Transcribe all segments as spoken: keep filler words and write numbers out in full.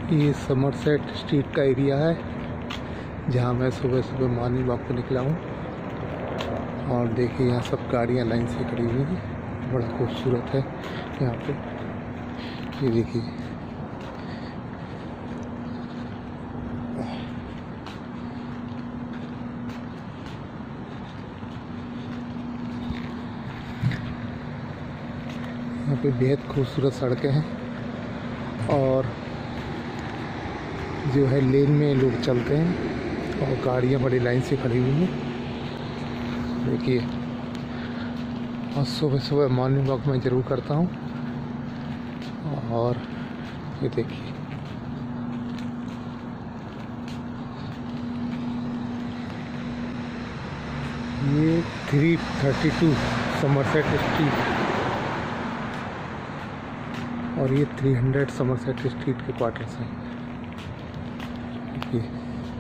ये Somerset street का area है जहाँ मैं सुबह सुबह मॉर्निंग वॉक पे निकला हूँ। और देखिए यहाँ सब गाड़ियाँ लाइन से खड़ी हुई हैं, बड़ा खूबसूरत है यहाँ पे। ये देखिए यहाँ पे बेहद खूबसूरत सड़कें हैं और जो है लेन में लोग चलते हैं और गाड़ियाँ बड़ी लाइन से खड़ी हुई हैं। देखिए और सुबह सुबह मॉर्निंग वॉक मैं ज़रूर करता हूँ। और ये देखिए ये three thirty two Somerset Street और ये थ्री हंड्रेड समरसेट स्ट्रीट के क्वार्टर्स हैं। ये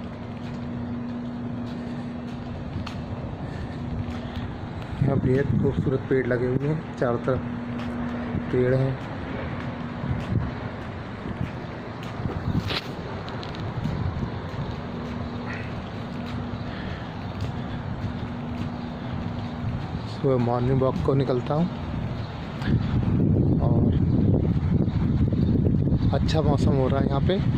यहाँ बेहद खूबसूरत पेड़ लगे हुए हैं, चारों तरफ पेड़ हैं। सुबह मॉर्निंग वॉक को निकलता हूँ और अच्छा मौसम हो रहा है यहाँ पे।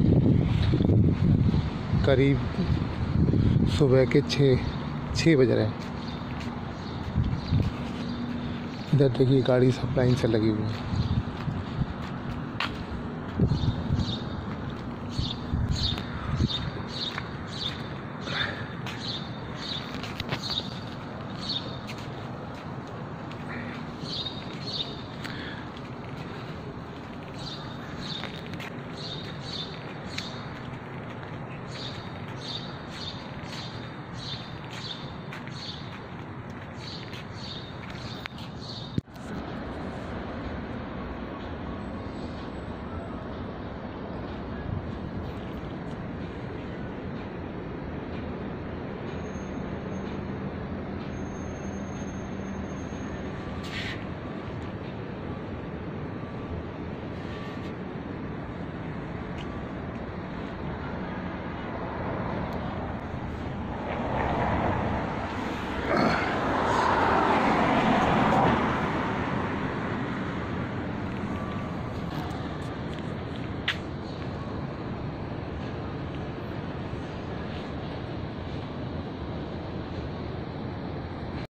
करीब सुबह के छः छः बज रहे हैं। इधर देखिए गाड़ी सब लाइन से लगी हुई है।